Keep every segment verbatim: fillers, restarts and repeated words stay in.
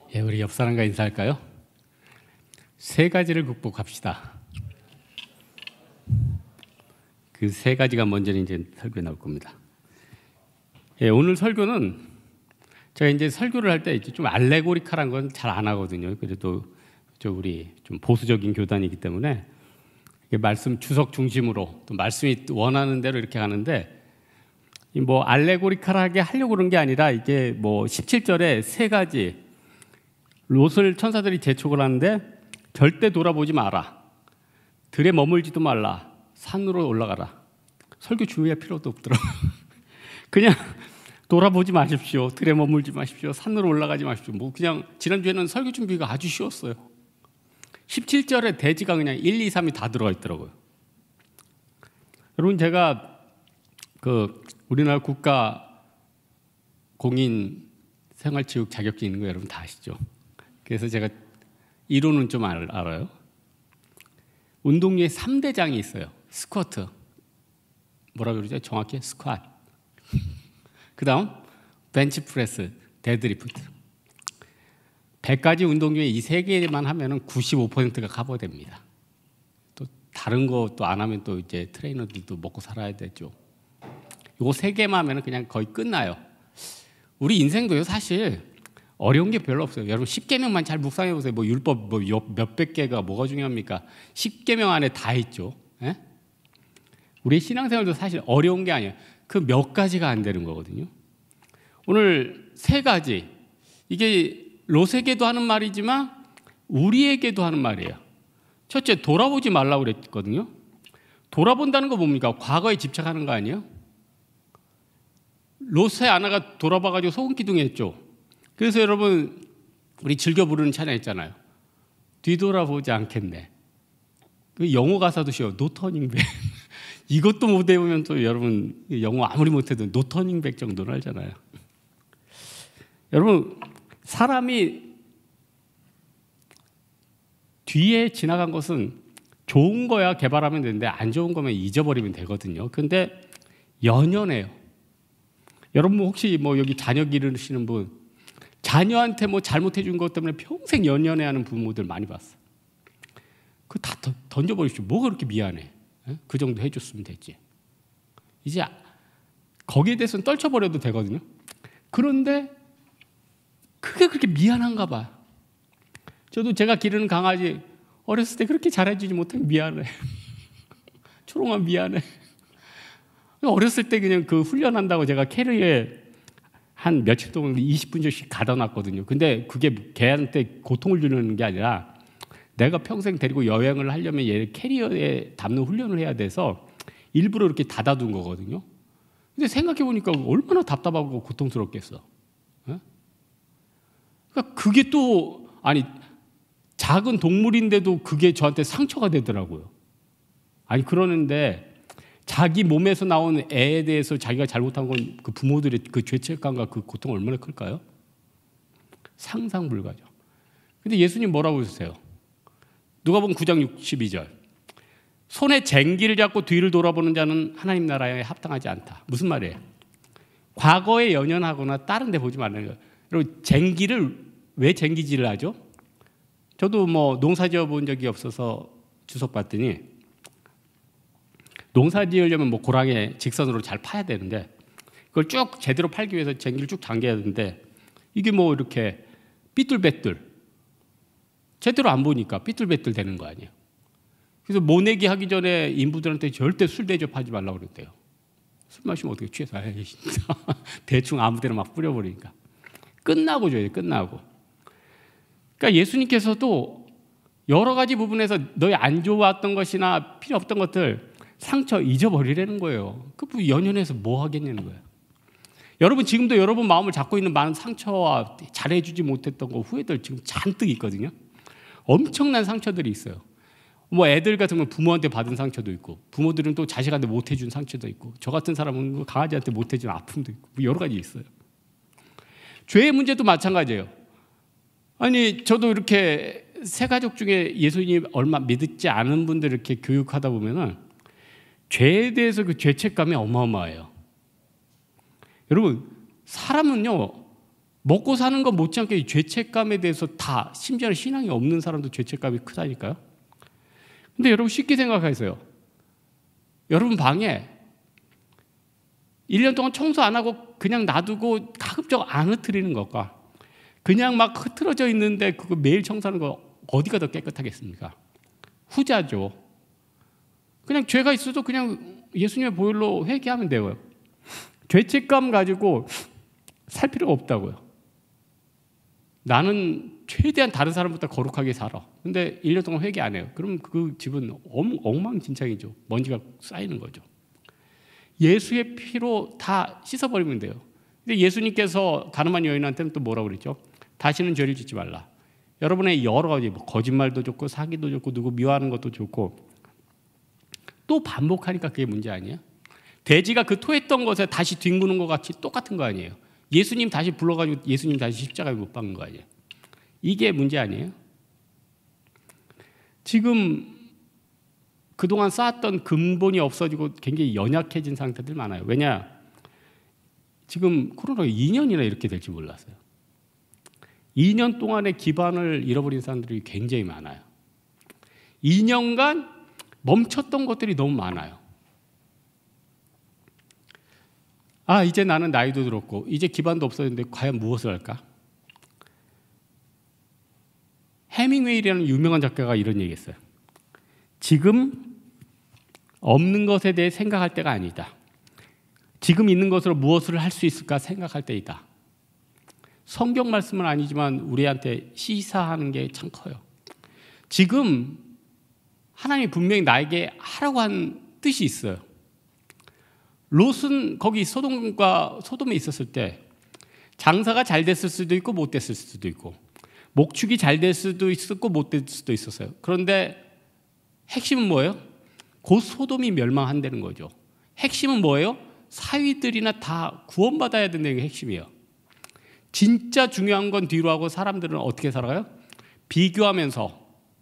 예, 우리 옆 사람과 인사할까요? 세 가지를 극복합시다. 그 세 가지가 먼저 이제 설교에 나올 겁니다. 예, 오늘 설교는 제가 이제 설교를 할 때 좀 알레고리칼한 건 잘 안 하거든요. 그래도 저 우리 좀 보수적인 교단이기 때문에 말씀 주석 중심으로 또 말씀이 원하는 대로 이렇게 가는데, 뭐 알레고리칼하게 하려고 그런 게 아니라 이게 뭐 십칠 절에 세 가지 롯을 천사들이 재촉을 하는데 절대 돌아보지 마라, 들에 머물지도 말라, 산으로 올라가라. 설교 준비할 필요도 없더라고요. 그냥 돌아보지 마십시오, 들에 머물지 마십시오, 산으로 올라가지 마십시오. 뭐 그냥 지난주에는 설교 준비가 아주 쉬웠어요. 십칠 절에 대지가 그냥 일, 이, 삼이 다 들어가 있더라고요. 여러분, 제가 그 우리나라 국가 공인 생활체육 자격증 있는 거 여러분 다 아시죠? 그래서 제가 이론은 좀 알, 알아요. 운동류에 삼 대장이 있어요. 스쿼트, 뭐라 그러죠? 정확히 스쿼트. 그 다음 벤치프레스, 데드리프트. 백 가지 운동 중에 이 세 개만 하면은 구십오 퍼센트가 커버됩니다. 또 다른 거 또 안 하면 또 이제 트레이너들도 먹고 살아야 되죠. 요거 세 개만 하면은 그냥 거의 끝나요. 우리 인생도요, 사실 어려운 게 별로 없어요. 여러분 십 계명만 잘 묵상해 보세요. 뭐 율법 뭐 몇백 개가 뭐가 중요합니까? 십 계명 안에 다 있죠. 예? 우리 신앙생활도 사실 어려운 게 아니에요. 그 몇 가지가 안 되는 거거든요. 오늘 세 가지, 이게 롯에게도 하는 말이지만 우리에게도 하는 말이에요. 첫째, 돌아보지 말라고 그랬거든요. 돌아본다는 거 뭡니까? 과거에 집착하는 거 아니에요? 롯의 아내가 돌아봐가지고 소금 기둥 했죠. 그래서 여러분 우리 즐겨 부르는 찬양 있잖아요. 뒤돌아보지 않겠네. 그 영어 가사도 쉬워. No turning back. 이것도 못 해보면 또 여러분 영어 아무리 못해도 No turning back 정도는 알잖아요. 여러분, 사람이 뒤에 지나간 것은 좋은 거야 개발하면 되는데 안 좋은 거면 잊어버리면 되거든요. 근데 연연해요. 여러분 혹시 뭐 여기 자녀 기르시는 분, 자녀한테 뭐 잘못해 준 것 때문에 평생 연연해하는 부모들 많이 봤어. 그거 다 던져버리십시오. 뭐가 그렇게 미안해? 그 정도 해줬으면 됐지. 이제 거기에 대해서는 떨쳐버려도 되거든요. 그런데 그게 그렇게 미안한가 봐. 저도 제가 기르는 강아지 어렸을 때 그렇게 잘해주지 못하면 미안해. 초롱아 미안해. 어렸을 때 그냥 그 훈련한다고 제가 캐리어에 한 며칠 동안 이십 분 정도씩 가다 놨거든요. 근데 그게 걔한테 고통을 주는 게 아니라 내가 평생 데리고 여행을 하려면 얘 캐리어에 담는 훈련을 해야 돼서 일부러 이렇게 닫아둔 거거든요. 근데 생각해보니까 얼마나 답답하고 고통스럽겠어. 네? 그러니까 그게 또 아니 작은 동물인데도 그게 저한테 상처가 되더라고요. 아니 그러는데 자기 몸에서 나온 애에 대해서 자기가 잘못한 건 그 부모들의 그 죄책감과 그 고통 얼마나 클까요? 상상 불가죠. 근데 예수님 뭐라고 하세요? 누가복음 구 장 육십이 절. 손에 쟁기를 잡고 뒤를 돌아보는 자는 하나님 나라에 합당하지 않다. 무슨 말이에요? 과거에 연연하거나 다른 데 보지 말라는 거예요. 여러분, 쟁기를 왜 쟁기질을 하죠? 저도 뭐 농사 지어 본 적이 없어서 주석 봤더니 농사 지으려면 뭐 고랑에 직선으로 잘 파야 되는데 그걸 쭉 제대로 팔기 위해서 쟁기를 쭉 당겨야 되는데 이게 뭐 이렇게 삐뚤빼뚤 제대로 안 보니까 삐뚤빼뚤 되는 거 아니에요. 그래서 모내기 하기 전에 인부들한테 절대 술 대접하지 말라고 그랬대요. 술 마시면 어떻게 취해서 에이, 진짜. 대충 아무 데나 막 뿌려버리니까. 끝나고 줘야 돼. 끝나고. 그러니까 예수님께서도 여러 가지 부분에서 너희 안 좋았던 것이나 필요 없던 것들 상처 잊어버리라는 거예요. 그 연연해서 뭐 하겠냐는 거예요. 여러분 지금도 여러분 마음을 잡고 있는 많은 상처와 잘해주지 못했던 거 후회들 지금 잔뜩 있거든요. 엄청난 상처들이 있어요. 뭐 애들 같으면 부모한테 받은 상처도 있고 부모들은 또 자식한테 못해준 상처도 있고 저 같은 사람은 강아지한테 못해준 아픔도 있고 여러 가지 있어요. 죄의 문제도 마찬가지예요. 아니 저도 이렇게 세 가족 중에 예수님 얼마 믿지 않은 분들 이렇게 교육하다 보면은 죄에 대해서 그 죄책감이 어마어마해요. 여러분 사람은요 먹고 사는 것 못지않게 죄책감에 대해서 다, 심지어는 신앙이 없는 사람도 죄책감이 크다니까요. 근데 여러분 쉽게 생각하세요. 여러분 방에 일 년 동안 청소 안 하고 그냥 놔두고 가급적 안 흐트리는 것과 그냥 막 흐트러져 있는데 그거 매일 청소하는 거 어디가 더 깨끗하겠습니까? 후자죠. 그냥 죄가 있어도 그냥 예수님의 보혈로 회개하면 돼요. 죄책감 가지고 살 필요가 없다고요. 나는 최대한 다른 사람보다 거룩하게 살아. 근데 일 년 동안 회개 안 해요. 그럼 그 집은 엉망진창이죠. 먼지가 쌓이는 거죠. 예수의 피로 다 씻어버리면 돼요. 근데 예수님께서 가늠한 여인한테는 또 뭐라고 그랬죠? 다시는 죄를 짓지 말라. 여러분의 여러 가지 뭐 거짓말도 좋고 사기도 좋고 누구 미워하는 것도 좋고 또 반복하니까 그게 문제 아니에요? 돼지가 그 토했던 것에 다시 뒹구는 것 같이 똑같은 거 아니에요? 예수님 다시 불러가지고 예수님 다시 십자가에 못 박는 거 아니에요? 이게 문제 아니에요? 지금 그동안 쌓았던 근본이 없어지고 굉장히 연약해진 상태들 많아요. 왜냐? 지금 코로나가 이 년이나 이렇게 될지 몰랐어요. 이 년 동안의 기반을 잃어버린 사람들이 굉장히 많아요. 이 년간 멈췄던 것들이 너무 많아요. 아, 이제 나는 나이도 들었고 이제 기반도 없어졌는데 과연 무엇을 할까? 해밍웨이라는 유명한 작가가 이런 얘기했어요. 지금 없는 것에 대해 생각할 때가 아니다. 지금 있는 것으로 무엇을 할 수 있을까 생각할 때이다. 성경 말씀은 아니지만 우리한테 시사하는 게 참 커요. 지금 하나님이 분명히 나에게 하라고 한 뜻이 있어요. 롯은 거기 소돔과 소돔에 있었을 때 장사가 잘 됐을 수도 있고 못 됐을 수도 있고 목축이 잘 될 수도 있었고 못 될 수도 있었어요. 그런데 핵심은 뭐예요? 곧 소돔이 멸망한다는 거죠. 핵심은 뭐예요? 사위들이나 다 구원받아야 된다는 게 핵심이에요. 진짜 중요한 건 뒤로 하고 사람들은 어떻게 살아가요? 비교하면서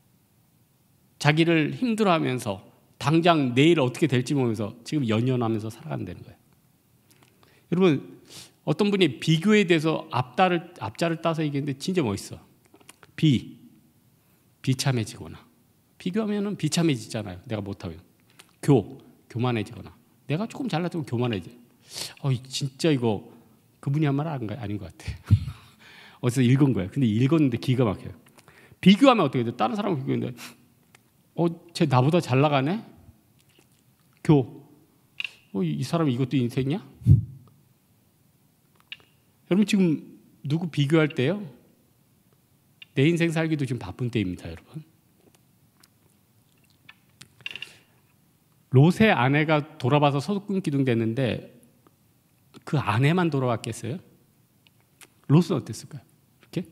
자기를 힘들어하면서 당장 내일 어떻게 될지 모르면서 지금 연연하면서 살아간다는 거예요. 여러분 어떤 분이 비교에 대해서 앞자를, 앞자를 따서 얘기했는데 진짜 멋있어. 비, 비참해지거나 비교하면 비참해지잖아요. 내가 못하면. 교, 교만해지거나 내가 조금 잘나도 교만해져. 어, 진짜 이거 그분이 한 말 아닌 것 같아. 어디서 읽은 거예요. 근데 읽었는데 기가 막혀요. 비교하면 어떻게 돼? 다른 사람과 비교했는데 어, 쟤 나보다 잘 나가네? 교, 어, 이 사람 이것도 인생이야? 여러분 지금 누구 비교할 때요? 내 인생 살기도 지금 바쁜 때입니다, 여러분. 롯의 아내가 돌아봐서 소돔기둥 됐는데 그 아내만 돌아왔겠어요? 롯은 어땠을까요? 이렇게?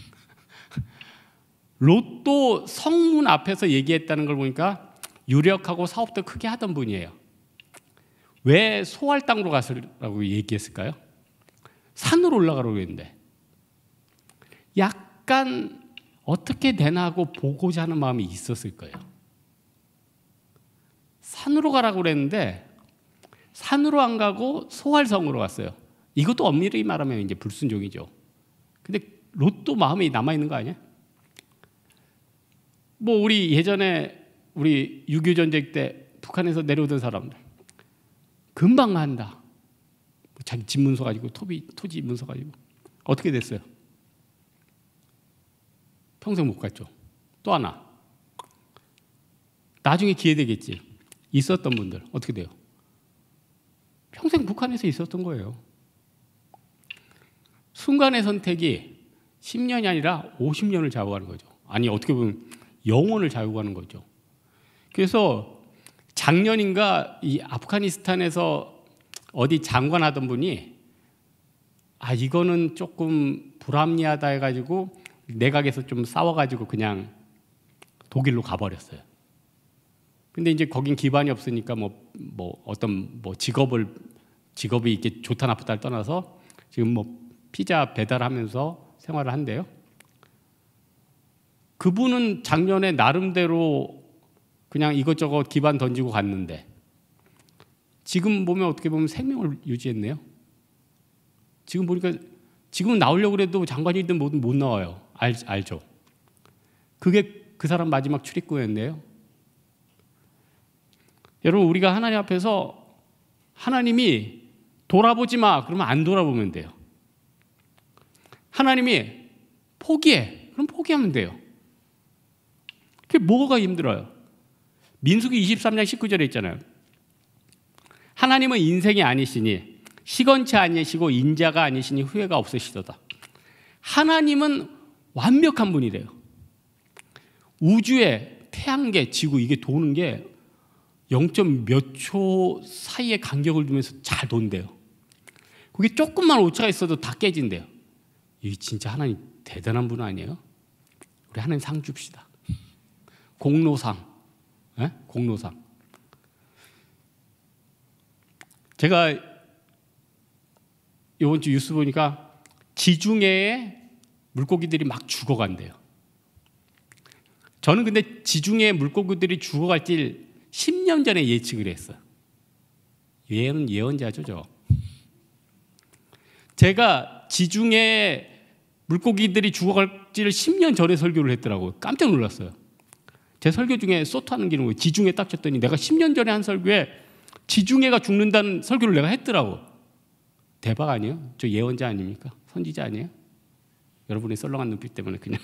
롯도 성문 앞에서 얘기했다는 걸 보니까 유력하고 사업도 크게 하던 분이에요. 왜 소할 땅으로 가서라고 얘기했을까요? 산으로 올라가라고 했는데 약간 어떻게 되나 하고 보고자 하는 마음이 있었을 거예요. 산으로 가라고 그랬는데 산으로 안 가고 소할성으로 갔어요. 이것도 엄밀히 말하면 이제 불순종이죠. 근데 롯도 마음이 남아있는 거 아니야? 뭐 우리 예전에 우리 육이오 전쟁 때 북한에서 내려오던 사람들 금방 간다. 자기 집 문서 가지고 토비, 토지 문서 가지고 어떻게 됐어요? 평생 못 갔죠. 또 하나 나중에 기회 되겠지. 있었던 분들 어떻게 돼요? 평생 북한에서 있었던 거예요. 순간의 선택이 십 년이 아니라 오십 년을 좌우하는 거죠. 아니 어떻게 보면 영혼을 좌우하는 거죠. 그래서 작년인가 이 아프가니스탄에서 어디 장관하던 분이 아 이거는 조금 불합리하다 해가지고 내각에서 좀 싸워가지고 그냥 독일로 가버렸어요. 근데 이제 거긴 기반이 없으니까 뭐, 뭐 어떤 뭐 직업을 직업이 이렇게 좋다 나쁘다를 떠나서 지금 뭐 피자 배달하면서 생활을 한대요. 그분은 작년에 나름대로 그냥 이것저것 기반 던지고 갔는데 지금 보면 어떻게 보면 생명을 유지했네요. 지금 보니까 지금 나오려고 해도 장관이든 뭐든 못 나와요. 알, 알죠? 그게 그 사람 마지막 출입구였네요. 여러분, 우리가 하나님 앞에서 하나님이 돌아보지 마 그러면 안 돌아보면 돼요. 하나님이 포기해 그럼 포기하면 돼요. 그게 뭐가 힘들어요? 민수기 이십삼 장 십구 절에 있잖아요. 하나님은 인생이 아니시니 시건치 아니시고 인자가 아니시니 후회가 없으시도다. 하나님은 완벽한 분이래요. 우주에 태양계, 지구 이게 도는 게 영 점 몇 초 사이에 간격을 두면서 잘 돈대요. 그게 조금만 오차가 있어도 다 깨진대요. 이 진짜 하나님 대단한 분 아니에요? 우리 하나님 상 줍시다. 공로상, 에? 공로상. 제가 이번 주 뉴스 보니까 지중해에 물고기들이 막 죽어간대요. 저는 근데 지중해 물고기들이 죽어갈지 십 년 전에 예측을 했어요. 예언, 예언자죠, 저. 제가 지중해 물고기들이 죽어갈지를 십 년 전에 설교를 했더라고요. 깜짝 놀랐어요. 제 설교 중에 소트하는 게 있는 거예요. 지중해 딱 쳤더니 내가 십 년 전에 한 설교에 지중해가 죽는다는 설교를 내가 했더라고. 대박 아니에요? 저 예언자 아닙니까? 선지자 아니에요? 여러분의 썰렁한 눈빛 때문에 그냥.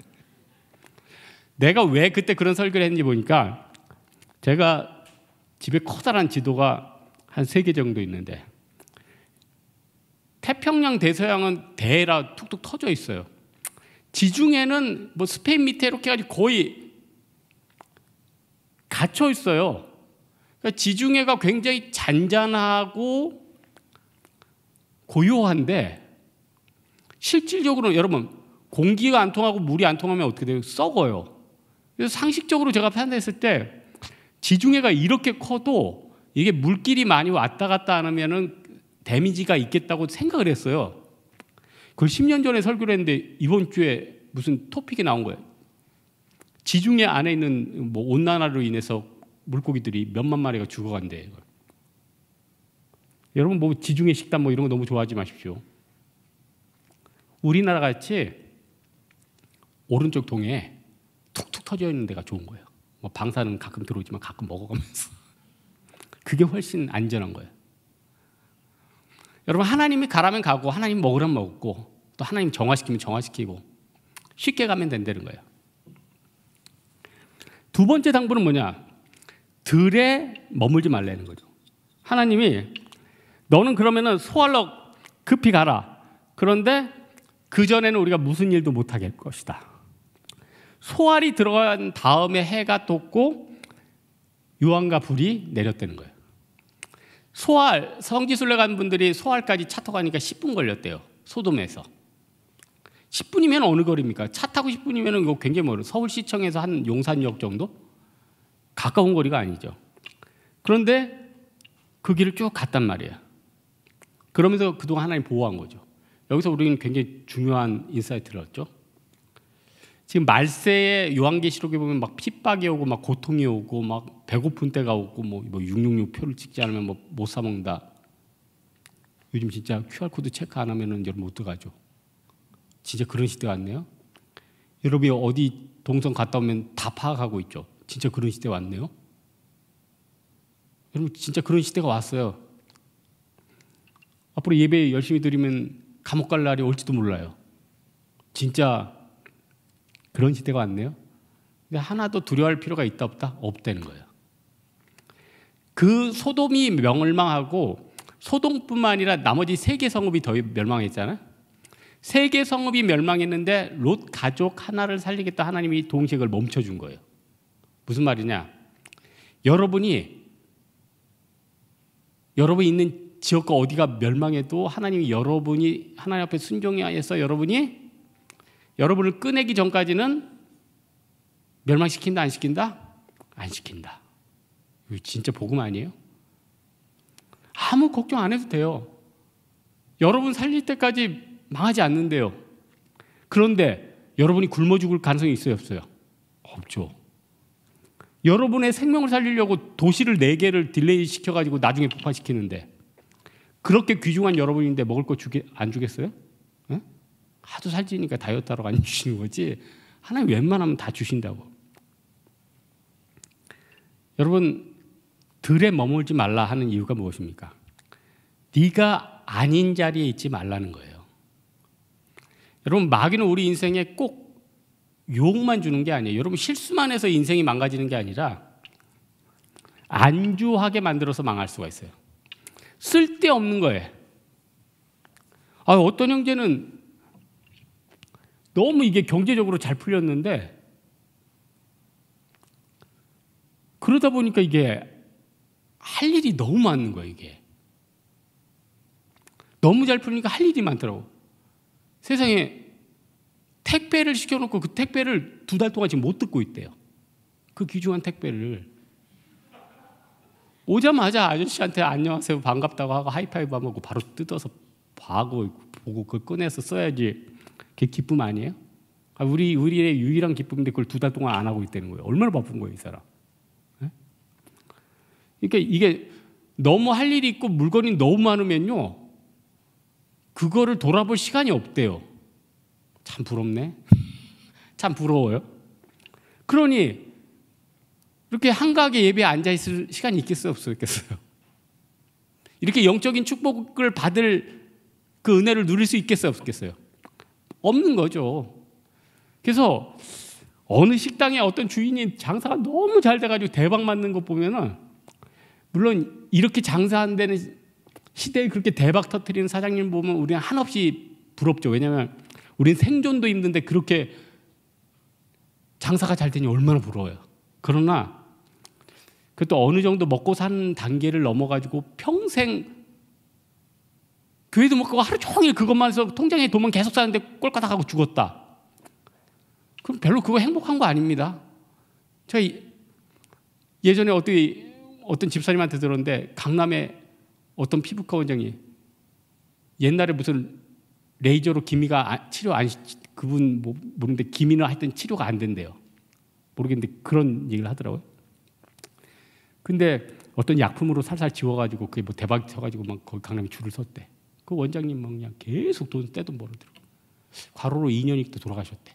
내가 왜 그때 그런 설교를 했는지 보니까 제가 집에 커다란 지도가 한 세 개 정도 있는데 태평양 대서양은 대라 툭툭 터져 있어요. 지중해는 뭐 스페인 밑에 이렇게 해가지고 거의 갇혀 있어요. 그러니까 지중해가 굉장히 잔잔하고 고요한데 실질적으로 여러분 공기가 안 통하고 물이 안 통하면 어떻게 돼요? 썩어요. 그래서 상식적으로 제가 판단했을 때 지중해가 이렇게 커도 이게 물길이 많이 왔다 갔다 안 하면은 데미지가 있겠다고 생각을 했어요. 그걸 십 년 전에 설교를 했는데 이번 주에 무슨 토픽이 나온 거예요. 지중해 안에 있는 뭐 온난화로 인해서 물고기들이 몇만 마리가 죽어간대. 여러분 뭐 지중해 식단 뭐 이런 거 너무 좋아하지 마십시오. 우리나라 같이 오른쪽 동해에 툭툭 터져 있는 데가 좋은 거예요. 뭐 방사는 가끔 들어오지만 가끔 먹어가면서 그게 훨씬 안전한 거예요. 여러분 하나님이 가라면 가고 하나님 먹으라면 먹고 또 하나님 정화시키면 정화시키고 쉽게 가면 된다는 거예요. 두 번째 당부는 뭐냐? 들에 머물지 말라는 거죠. 하나님이 너는 그러면은 소알로 급히 가라. 그런데 그 전에는 우리가 무슨 일도 못하게 할 것이다. 소알이 들어간 다음에 해가 떴고 유황과 불이 내렸다는 거예요. 소알, 성지순례 간 분들이 소알까지 차 타고 가니까 십 분 걸렸대요. 소돔에서. 십 분이면 어느 거리입니까? 차 타고 십 분이면 이거 굉장히 멀어요. 서울시청에서 한 용산역 정도? 가까운 거리가 아니죠. 그런데 그 길을 쭉 갔단 말이에요. 그러면서 그동안 하나님 보호한 거죠. 여기서 우리는 굉장히 중요한 인사이트를 얻죠. 지금 말세의 요한계시록에 보면 막 핍박이 오고 막 고통이 오고 막 배고픈 때가 오고 뭐 육육육 표를 찍지 않으면 뭐 못 사 먹는다. 요즘 진짜 큐알코드 체크 안 하면은 여러분 못 들어가죠. 진짜 그런 시대 왔네요. 여러분이 어디 동선 갔다 오면 다 파악하고 있죠. 진짜 그런 시대 왔네요. 여러분 진짜 그런 시대가 왔어요. 앞으로 예배 열심히 드리면 감옥 갈 날이 올지도 몰라요. 진짜 그런 시대가 왔네요. 근데 하나도 두려워할 필요가 있다 없다? 없다는 거예요. 그 소돔이 멸망하고 소돔뿐만 아니라 나머지 세 개 성읍이 더 멸망했잖아요. 세 개 성읍이 멸망했는데 롯 가족 하나를 살리겠다 하나님이 동시에 그걸 멈춰준 거예요. 무슨 말이냐? 여러분이 여러분이 있는 지역과 어디가 멸망해도 하나님이 여러분이 하나님 앞에 순종해서 여러분이 여러분을 꺼내기 전까지는 멸망시킨다 안 시킨다? 안 시킨다. 이거 진짜 복음 아니에요? 아무 걱정 안 해도 돼요. 여러분 살릴 때까지 망하지 않는데요. 그런데 여러분이 굶어 죽을 가능성이 있어요 없어요? 없죠. 여러분의 생명을 살리려고 도시를 네 개를 딜레이 시켜가지고 나중에 폭파시키는데 그렇게 귀중한 여러분인데 먹을 거 주게, 안 주겠어요? 네? 하도 살찌니까 다이어트 하러 안 주시는 거지 하나님 웬만하면 다 주신다고. 여러분, 들에 머물지 말라 하는 이유가 무엇입니까? 네가 아닌 자리에 있지 말라는 거예요. 여러분, 마귀는 우리 인생에 꼭 유혹만 주는 게 아니에요. 여러분, 실수만 해서 인생이 망가지는 게 아니라 안주하게 만들어서 망할 수가 있어요. 쓸데없는 거예요. 아, 어떤 형제는 너무 이게 경제적으로 잘 풀렸는데 그러다 보니까 이게 할 일이 너무 많은 거예요. 이게 너무 잘 풀리니까 할 일이 많더라고. 세상에 택배를 시켜놓고 그 택배를 두 달 동안 지금 못 듣고 있대요. 그 귀중한 택배를 오자마자 아저씨한테 안녕하세요 반갑다고 하고 하이파이브 하고 바로 뜯어서 봐고 보고 그걸 꺼내서 써야지. 그게 기쁨 아니에요? 우리 우리의 유일한 기쁨인데 그걸 두 달 동안 안 하고 있다는 거예요. 얼마나 바쁜 거예요, 이 사람. 네? 그러니까 이게 너무 할 일이 있고 물건이 너무 많으면요, 그거를 돌아볼 시간이 없대요. 참 부럽네. 참 부러워요. 그러니 이렇게 한가하게 예배에 앉아 있을 시간이 있겠어요, 없겠어요? 이렇게 영적인 축복을 받을 그 은혜를 누릴 수 있겠어요, 없겠어요? 없는 거죠. 그래서 어느 식당에 어떤 주인이 장사가 너무 잘 돼가지고 대박 맞는 거 보면은, 물론 이렇게 장사하는 데는 시대에 그렇게 대박 터뜨리는 사장님 보면 우리는 한없이 부럽죠. 왜냐하면 우리는 생존도 힘든데 그렇게 장사가 잘 되니 얼마나 부러워요. 그러나 그것도 어느 정도 먹고 사는 단계를 넘어가지고 평생 교회도 못 가고 하루 종일 그것만 해서 통장에 돈만 계속 사는데 꼴까닥 하고 죽었다. 그럼 별로 그거 행복한 거 아닙니다. 제가 예전에 어떤, 어떤 집사님한테 들었는데, 강남에 어떤 피부과 원장이 옛날에 무슨 레이저로 기미가 치료 안, 그분 모르는데 기미는 하여튼 치료가 안 된대요. 모르겠는데 그런 얘기를 하더라고요. 근데 어떤 약품으로 살살 지워가지고 그게 뭐 대박 쳐가지고 막 거기 강남에 줄을 섰대. 그 원장님 막 그냥 계속 돈 떼돈 벌어들고 과로로 이 년 있다 돌아가셨대.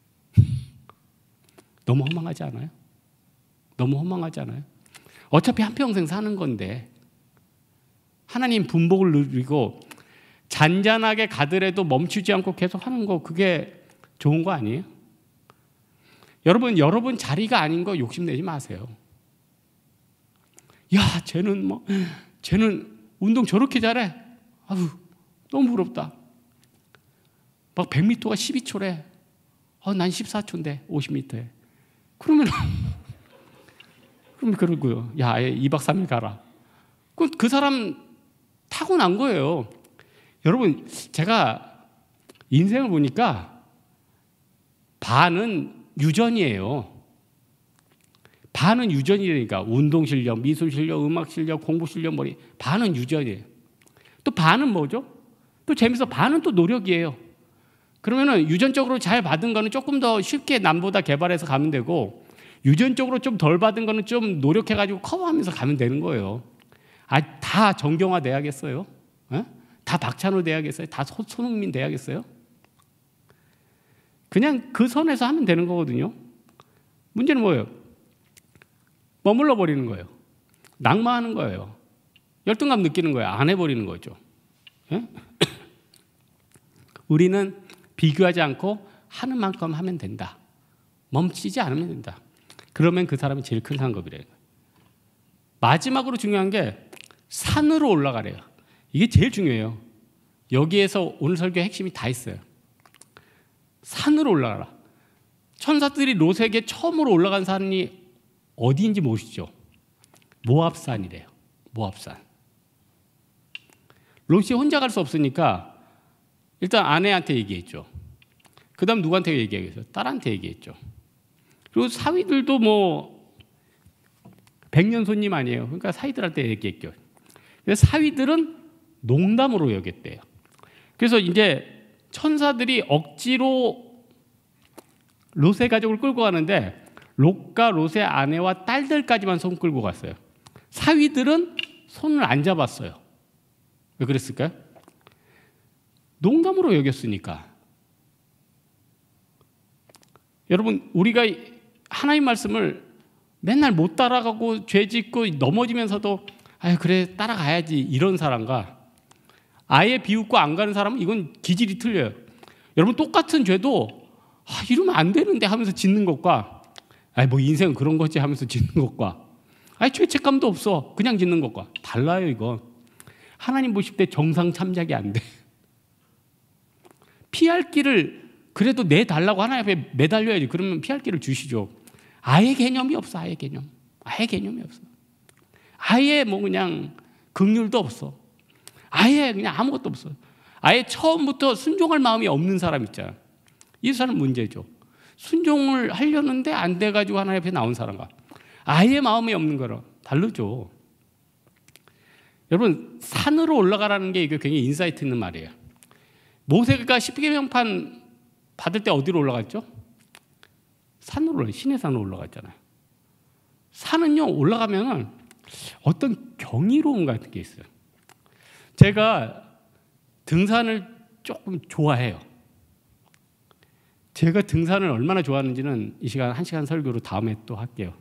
너무 허망하지 않아요? 너무 허망하지 않아요? 어차피 한평생 사는 건데 하나님 분복을 누리고 잔잔하게 가더라도 멈추지 않고 계속 하는 거, 그게 좋은 거 아니에요? 여러분, 여러분 자리가 아닌 거 욕심내지 마세요. 야, 쟤는 뭐 쟤는 운동 저렇게 잘해. 아유, 너무 부럽다. 막 백 미터가 십이 초래. 어, 난 십사 초인데 오십 미터에. 그러면 그럼 그러고요. 야, 이 박 삼 일 가라. 그, 그 사람 타고난 거예요. 여러분, 제가 인생을 보니까 반은 유전이에요. 반은 유전이라니까. 운동 실력, 미술 실력, 음악 실력, 공부 실력, 머리. 반은 유전이에요. 또 반은 뭐죠? 또 재밌어. 반은 또 노력이에요. 그러면은 유전적으로 잘 받은 거는 조금 더 쉽게 남보다 개발해서 가면 되고, 유전적으로 좀 덜 받은 거는 좀 노력해가지고 커버하면서 가면 되는 거예요. 아, 다 정경화 돼야겠어요? 에? 다 박찬호 돼야겠어요? 다 소, 손흥민 돼야겠어요? 그냥 그 선에서 하면 되는 거거든요. 문제는 뭐예요? 머물러 버리는 거예요. 낙마하는 거예요. 열등감 느끼는 거예요. 안 해버리는 거죠. 에? 우리는 비교하지 않고 하는 만큼 하면 된다. 멈추지 않으면 된다. 그러면 그 사람이 제일 큰 상급이래요. 마지막으로 중요한 게 산으로 올라가래요. 이게 제일 중요해요. 여기에서 오늘 설교의 핵심이 다 있어요. 산으로 올라가라. 천사들이 롯에게 처음으로 올라간 산이 어디인지 모르시죠? 모압산이래요. 모압산. 롯이 혼자 갈 수 없으니까 일단 아내한테 얘기했죠. 그 다음 누구한테 얘기하겠어요? 딸한테 얘기했죠. 그리고 사위들도 뭐 백년 손님 아니에요. 그러니까 사위들한테 얘기했죠. 그래서 사위들은 농담으로 여겼대요. 그래서 이제 천사들이 억지로 롯의 가족을 끌고 가는데 롯과 롯의 아내와 딸들까지만 손 끌고 갔어요. 사위들은 손을 안 잡았어요. 왜 그랬을까요? 농담으로 여겼으니까. 여러분, 우리가 하나님 말씀을 맨날 못 따라가고 죄 짓고 넘어지면서도 아 그래 따라가야지 이런 사람과 아예 비웃고 안 가는 사람은 이건 기질이 틀려요. 여러분, 똑같은 죄도 아, 이러면 안 되는데 하면서 짓는 것과 아, 뭐 인생은 그런 거지 하면서 짓는 것과 아, 죄책감도 없어 그냥 짓는 것과 달라요. 이거 하나님 보실 때 정상 참작이 안 돼. 피할 길을 그래도 내달라고 하나님 앞에 매달려야지. 그러면 피할 길을 주시죠. 아예 개념이 없어. 아예 개념. 아예 개념이 없어. 아예 뭐 그냥 긍휼도 없어. 아예 그냥 아무것도 없어. 아예 처음부터 순종할 마음이 없는 사람 있잖아. 이 사람 문제죠. 순종을 하려는데 안 돼가지고 하나님 앞에 나온 사람과 아예 마음이 없는 거랑 다르죠. 여러분, 산으로 올라가라는 게 이게 굉장히 인사이트 있는 말이에요. 모세가 십계명판 받을 때 어디로 올라갔죠? 산으로 올라가, 시내산으로 올라갔잖아요. 산은요, 올라가면은 어떤 경이로움 같은 게 있어요. 제가 등산을 조금 좋아해요. 제가 등산을 얼마나 좋아하는지는 이 시간 한 시간 설교로 다음에 또 할게요.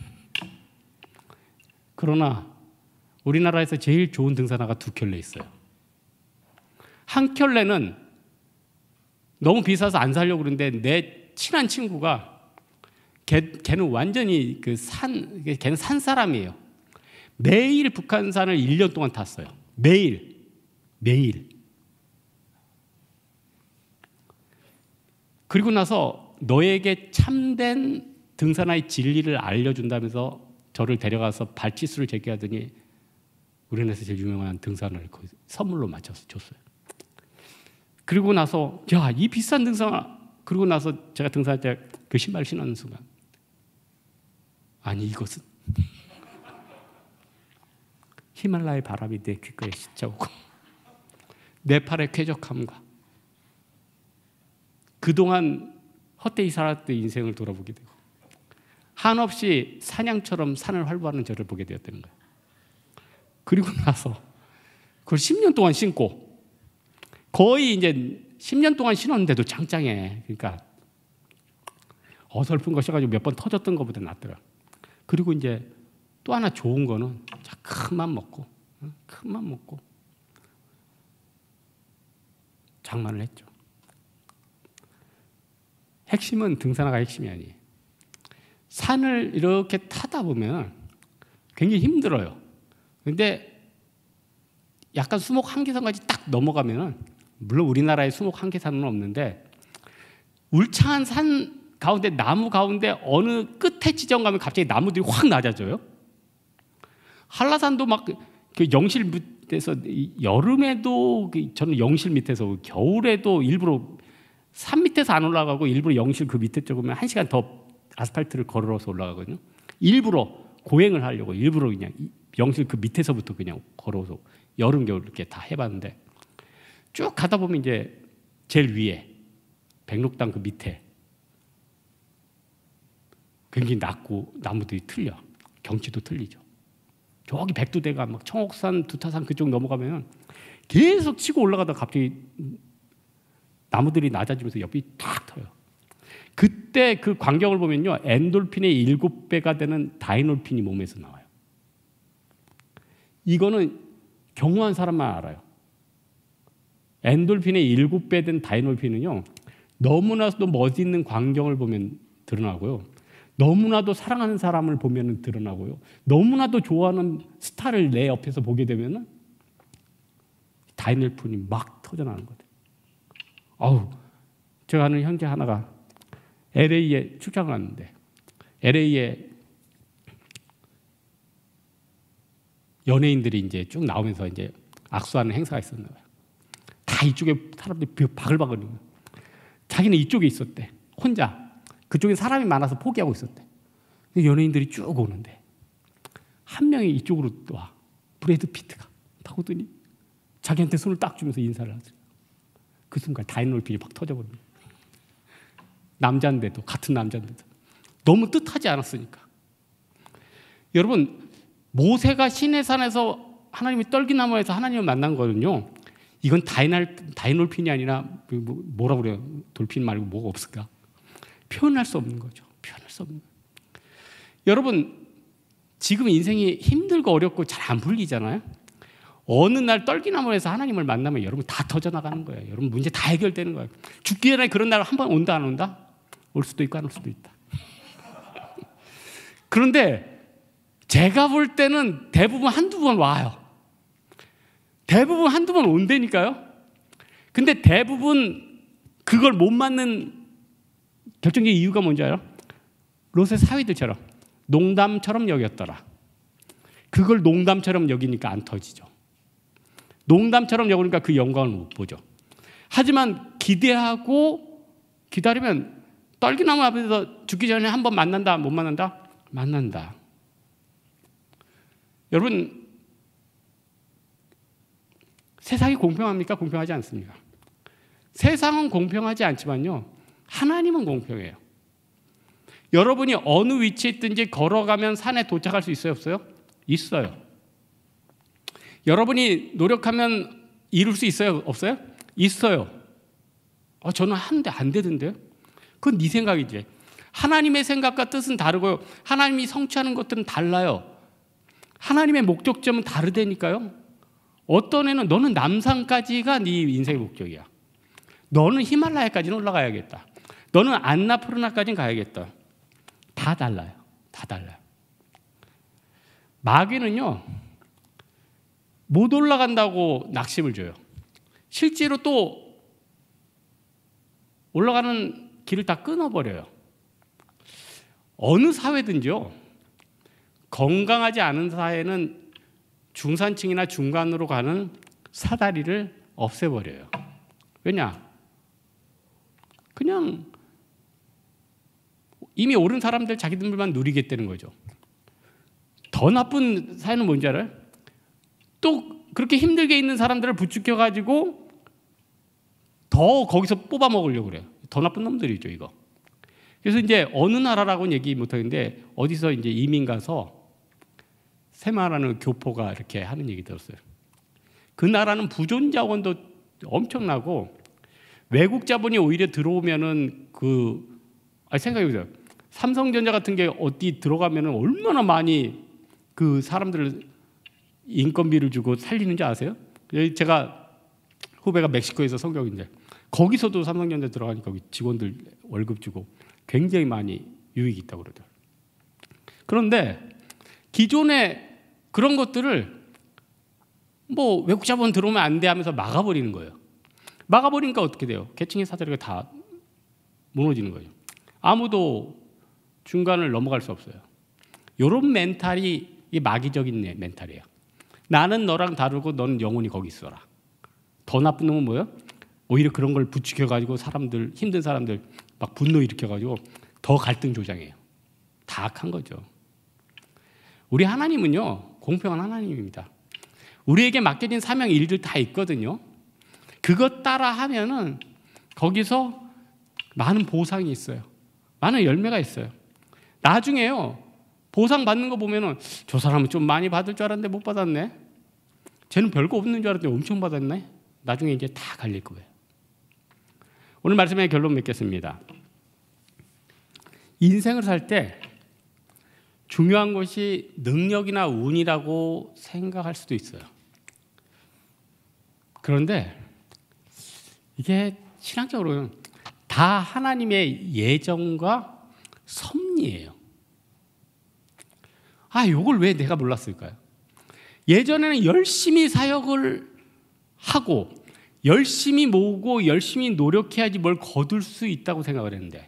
그러나 우리나라에서 제일 좋은 등산화가 두 켤레 있어요. 한 켤레는 너무 비싸서 안 사려고 그러는데 내 친한 친구가 걔, 걔는 완전히 그 산, 걔는 산 사람이에요. 매일 북한산을 일 년 동안 탔어요. 매일. 매일. 그리고 나서 너에게 참된 등산화의 진리를 알려준다면서 저를 데려가서 발치수를 재게 하더니 우리나라에서 제일 유명한 등산을 선물로 맞춰서 줬어요. 그리고 나서 야, 이 비싼 등산화, 그리고 나서 제가 등산할 때 그 신발을 신는 순간 아니 이것은 히말라야 바람이 내 귓가에 스쳐오고 내 팔의 쾌적함과 그동안 헛되이 살았던 인생을 돌아보게 되고 한없이 사냥처럼 산을 활보하는 저를 보게 되었다는 거예요. 그리고 나서 그걸 십 년 동안 신고 거의 이제 십 년 동안 신었는데도 짱짱해. 그러니까 어설픈 것이가지고 몇 번 터졌던 것보다 낫더라. 그리고 이제 또 하나 좋은 거는 자, 큰맘 먹고 큰맘 먹고 장만을 했죠. 핵심은 등산화가 핵심이 아니에요. 산을 이렇게 타다 보면 굉장히 힘들어요. 근데 약간 수목 한계선까지 딱 넘어가면은 물론 우리나라에 수목 한계선은 없는데 울창한 산 가운데 나무 가운데 어느 끝에 지점 가면 갑자기 나무들이 확 낮아져요. 한라산도 막 그 영실 밑에서 여름에도 저는 영실 밑에서 겨울에도 일부러 산 밑에서 안 올라가고 일부러 영실 그 밑에 쪽이면 한 시간 더 아스팔트를 걸어서 올라가거든요. 일부러 고행을 하려고 일부러 그냥 영실 그 밑에서부터 그냥 걸어서 여름 겨울 이렇게 다 해봤는데 쭉 가다 보면 이제 제일 위에 백록당 그 밑에 굉장히 낮고 나무들이 틀려. 경치도 틀리죠. 저기 백두대가 막 청옥산, 두타산 그쪽 넘어가면 계속 치고 올라가다가 갑자기 나무들이 낮아지면서 옆이 탁 터요. 그때 그 광경을 보면요, 엔돌핀의 일곱 배가 되는 다이놀핀이 몸에서 나와요. 이거는 경험한 사람만 알아요. 엔돌핀의 일곱 배 된 다이놀핀은요, 너무나도 멋있는 광경을 보면 드러나고요, 너무나도 사랑하는 사람을 보면 드러나고요, 너무나도 좋아하는 스타를 내 옆에서 보게 되면 다이놀핀이 막 터져나오는 거예요. 아우, 제가 아는 형제 하나가 엘에이에 출장을 왔는데 엘에이에 연예인들이 이제 쭉 나오면서 이제 악수하는 행사가 있었나 봐요. 다 이쪽에 사람들이 바글바글. 자기는 이쪽에 있었대. 혼자. 그쪽에 사람이 많아서 포기하고 있었대. 연예인들이 쭉 오는데 한 명이 이쪽으로 와. 브래드 피트가 딱 오더니 자기한테 손을 딱 주면서 인사를 하더래요. 그 순간 다이놀핀이 팍 터져버린 거예요. 남자인데도, 같은 남자인데도 너무 뜻하지 않았으니까. 여러분, 모세가 시내산에서 하나님의 떨기나무에서 하나님을 만난 거는요, 이건 다이날, 다이놀핀이 아니라 뭐라고 그래요? 돌핀 말고 뭐가 없을까? 표현할 수 없는 거죠. 표현할 수 없는 거예요. 여러분, 지금 인생이 힘들고 어렵고 잘 안 풀리잖아요. 어느 날 떨기나무에서 하나님을 만나면 여러분 다 터져나가는 거예요. 여러분 문제 다 해결되는 거예요. 죽기 전에 그런 날 한 번 온다 안 온다? 올 수도 있고 안 올 수도 있다. 그런데 제가 볼 때는 대부분 한두 번 와요. 대부분 한두 번 온다니까요. 근데 대부분 그걸 못 맞는 결정적인 이유가 뭔지 알아요? 롯의 사위들처럼 농담처럼 여겼더라. 그걸 농담처럼 여기니까 안 터지죠. 농담처럼 여기니까 그 영광을 못 보죠. 하지만 기대하고 기다리면 떨기나무 앞에서 죽기 전에 한 번 만난다, 못 만난다? 만난다. 여러분, 세상이 공평합니까? 공평하지 않습니까? 세상은 공평하지 않지만요, 하나님은 공평해요. 여러분이 어느 위치에 있든지 걸어가면 산에 도착할 수 있어요, 없어요? 있어요. 여러분이 노력하면 이룰 수 있어요, 없어요? 있어요. 어, 저는 하는데 안 되던데요? 그건 네 생각이지. 하나님의 생각과 뜻은 다르고요. 하나님이 성취하는 것들은 달라요. 하나님의 목적점은 다르다니까요. 어떤 애는 너는 남산까지가 네 인생의 목적이야. 너는 히말라야까지는 올라가야겠다. 너는 안나푸르나까지는 가야겠다. 다 달라요. 다 달라요. 마귀는요, 못 올라간다고 낙심을 줘요. 실제로 또 올라가는 길을 다 끊어버려요. 어느 사회든지요, 건강하지 않은 사회는 중산층이나 중간으로 가는 사다리를 없애버려요. 왜냐? 그냥 이미 오른 사람들 자기들만 누리겠다는 거죠. 더 나쁜 사회는 뭔지 알아요? 또 그렇게 힘들게 있는 사람들을 부추겨가지고 더 거기서 뽑아 먹으려고 그래요. 더 나쁜 놈들이죠, 이거. 그래서 이제 어느 나라라고는 얘기 못 하겠는데 어디서 이제 이민 가서 세마라는 교포가 이렇게 하는 얘기 들었어요. 그 나라는 부존 자원도 엄청나고 외국 자본이 오히려 들어오면은 그 아니 생각해 보세요. 삼성전자 같은 게 어디 들어가면은 얼마나 많이 그 사람들을 인건비를 주고 살리는지 아세요? 제가 후배가 멕시코에서 성경인데 거기서도 삼성전자 들어가니까 직원들 월급 주고 굉장히 많이 유익이 있다고 그러더라고요. 그런데 기존에 그런 것들을 뭐 외국 자본 들어오면 안 돼 하면서 막아버리는 거예요. 막아버리니까 어떻게 돼요? 계층의 사다리가 다 무너지는 거예요. 아무도 중간을 넘어갈 수 없어요. 이런 멘탈이 이 마귀적인 멘탈이에요. 나는 너랑 다르고 너는 영원히 거기 있어라. 더 나쁜 놈은 뭐예요? 오히려 그런 걸 부추겨가지고 사람들, 힘든 사람들 막 분노 일으켜가지고 더 갈등 조장해요. 다 악한 거죠. 우리 하나님은요, 공평한 하나님입니다. 우리에게 맡겨진 사명 일들 다 있거든요. 그것 따라 하면은 거기서 많은 보상이 있어요. 많은 열매가 있어요. 나중에요, 보상 받는 거 보면은 저 사람은 좀 많이 받을 줄 알았는데 못 받았네. 쟤는 별거 없는 줄 알았는데 엄청 받았네. 나중에 이제 다 갈릴 거예요. 오늘 말씀의 결론 맺겠습니다. 인생을 살 때 중요한 것이 능력이나 운이라고 생각할 수도 있어요. 그런데 이게 신앙적으로는 다 하나님의 예정과 섭리예요. 아, 이걸 왜 내가 몰랐을까요? 예전에는 열심히 사역을 하고 열심히 모으고 열심히 노력해야지 뭘 거둘 수 있다고 생각을 했는데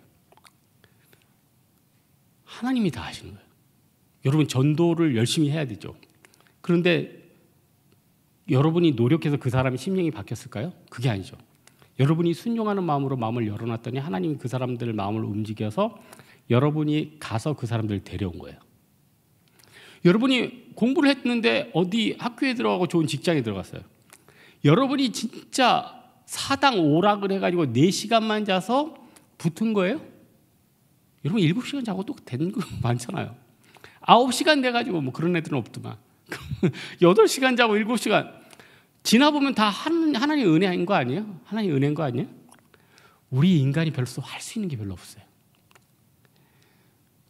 하나님이 다 하시는 거예요. 여러분, 전도를 열심히 해야 되죠. 그런데 여러분이 노력해서 그 사람의 심령이 바뀌었을까요? 그게 아니죠. 여러분이 순종하는 마음으로 마음을 열어놨더니 하나님이 그 사람들 마음을 움직여서 여러분이 가서 그 사람들을 데려온 거예요. 여러분이 공부를 했는데 어디 학교에 들어가고 좋은 직장에 들어갔어요. 여러분이 진짜 사당 오락을 해가지고 네 시간만 자서 붙은 거예요? 여러분 일곱 시간 자고 또 되는 거 많잖아요. 아홉 시간 돼가지고 뭐 그런 애들은 없더만. 여덟 시간 자고 일곱 시간 지나보면 다 하나님 은혜인 거 아니에요? 하나님 은혜인 거 아니에요? 우리 인간이 별로 할 수 있는 게 별로 없어요.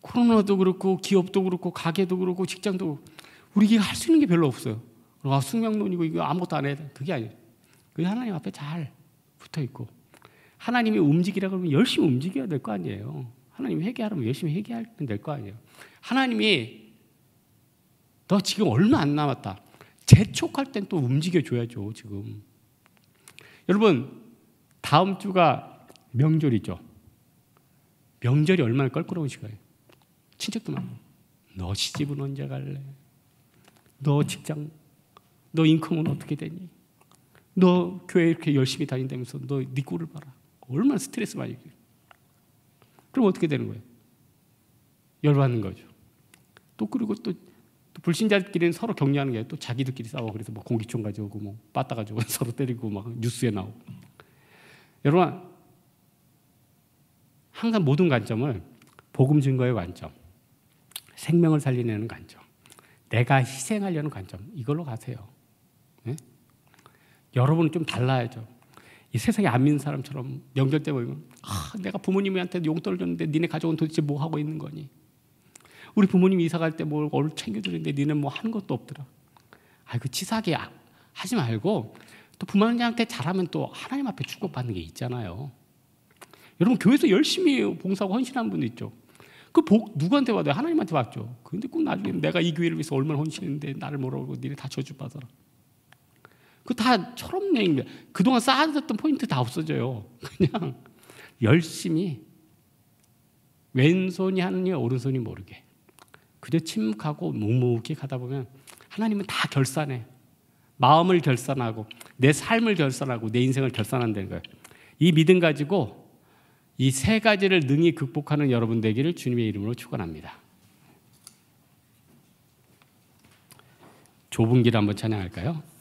코로나도 그렇고 기업도 그렇고 가게도 그렇고 직장도 그렇고 우리가 할 수 있는 게 별로 없어요. 아, 숙명론이고 이거 아무것도 안 해야 돼. 그게 아니에요. 그게 하나님 앞에 잘 붙어 있고 하나님이 움직이라 그러면 열심히 움직여야 될 거 아니에요. 하나님이 회개하라면 열심히 회개하면 될 거 아니에요. 하나님이 너 지금 얼마 안 남았다. 재촉할 땐 또 움직여줘야죠. 지금 여러분 다음 주가 명절이죠. 명절이 얼마나 껄끄러운 시간이에요. 친척도 많고 너 시집은 언제 갈래? 너 직장, 너 인컴은 어떻게 되니? 너 교회 이렇게 열심히 다닌다면서 너 네 꼴을 봐라. 얼마나 스트레스 많이 받아요. 그럼 어떻게 되는 거예요? 열받는 거죠. 또 그리고 또, 또 불신자들끼리는 서로 격려하는 게 또 자기들끼리 싸워. 그래서 뭐 공기총 가져오고 뭐 빠따 가지고 서로 때리고 막 뉴스에 나오고. 여러분 항상 모든 관점을 복음 증거의 관점, 생명을 살리려는 관점, 내가 희생하려는 관점 이걸로 가세요. 네? 여러분은 좀 달라야죠. 이 세상에 안 믿는 사람처럼 명절 때 보면 아, 내가 부모님한테 용돈을 줬는데 니네 가족은 도대체 뭐 하고 있는 거니? 우리 부모님이 이사 갈 때 뭘 챙겨주는데 니는 뭐 하는 것도 없더라. 아이고 치사하게 하지 말고 또 부모님한테 잘하면 또 하나님 앞에 축복받는 게 있잖아요. 여러분 교회에서 열심히 봉사하고 헌신하는 분도 있죠. 그 복 누구한테 받아요? 하나님한테 받죠. 근데 꼭 나중에 내가 이 교회를 위해서 얼마나 헌신했는데 나를 뭐라고 니네 다 저주받아라. 그 다 철없네. 그동안 쌓아뒀던 포인트 다 없어져요. 그냥 열심히 왼손이 하는 일 오른손이 모르게 그저 침묵하고 묵묵히 가다 보면 하나님은 다 결산해. 마음을 결산하고 내 삶을 결산하고 내 인생을 결산한다는 거예요. 이 믿음 가지고 이 세 가지를 능히 극복하는 여러분 되기를 주님의 이름으로 축원합니다. 좁은 길 한번 찬양할까요?